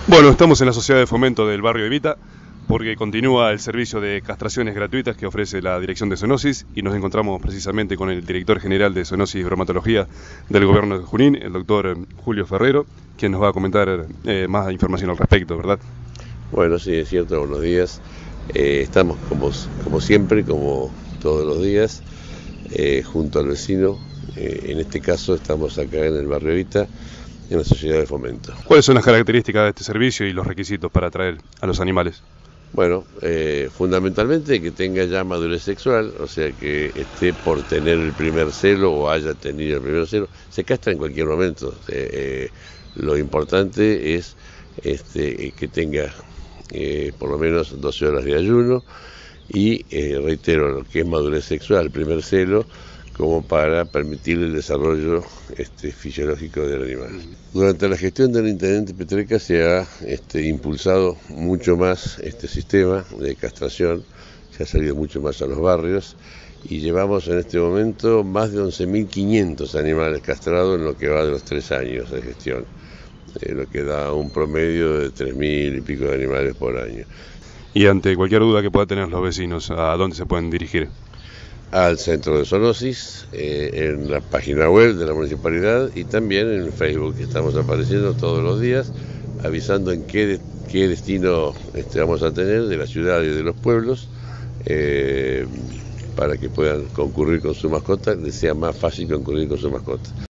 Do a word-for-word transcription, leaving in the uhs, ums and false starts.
Bueno, estamos en la Sociedad de Fomento del Barrio Evita porque continúa el servicio de castraciones gratuitas que ofrece la Dirección de Zoonosis y nos encontramos precisamente con el Director General de Zoonosis y Bromatología del Gobierno de Junín, el doctor Julio Ferrero, quien nos va a comentar eh, más información al respecto, ¿verdad? Bueno, sí, es cierto, buenos días. Eh, estamos como, como siempre, como todos los días, eh, junto al vecino. Eh, en este caso estamos acá en el Barrio Evita, en la Sociedad de Fomento. ¿Cuáles son las características de este servicio y los requisitos para atraer a los animales? Bueno, eh, fundamentalmente que tenga ya madurez sexual, o sea que esté por tener el primer celo o haya tenido el primer celo. Se castra en cualquier momento. Eh, eh, lo importante es este, que tenga eh, por lo menos doce horas de ayuno y, eh, reitero, lo que es madurez sexual, el primer celo, como para permitir el desarrollo este, fisiológico del animal. Durante la gestión del intendente Petreca se ha este, impulsado mucho más este sistema de castración, se ha salido mucho más a los barrios y llevamos en este momento más de once mil quinientos animales castrados en lo que va de los tres años de gestión, eh, lo que da un promedio de tres mil y pico de animales por año. Y ante cualquier duda que puedan tener los vecinos, ¿a dónde se pueden dirigir? Al centro de zoonosis, eh, en la página web de la municipalidad y también en Facebook, que estamos apareciendo todos los días, avisando en qué, de, qué destino este, vamos a tener de la ciudad y de los pueblos, eh, para que puedan concurrir con su mascota, les sea más fácil concurrir con su mascota.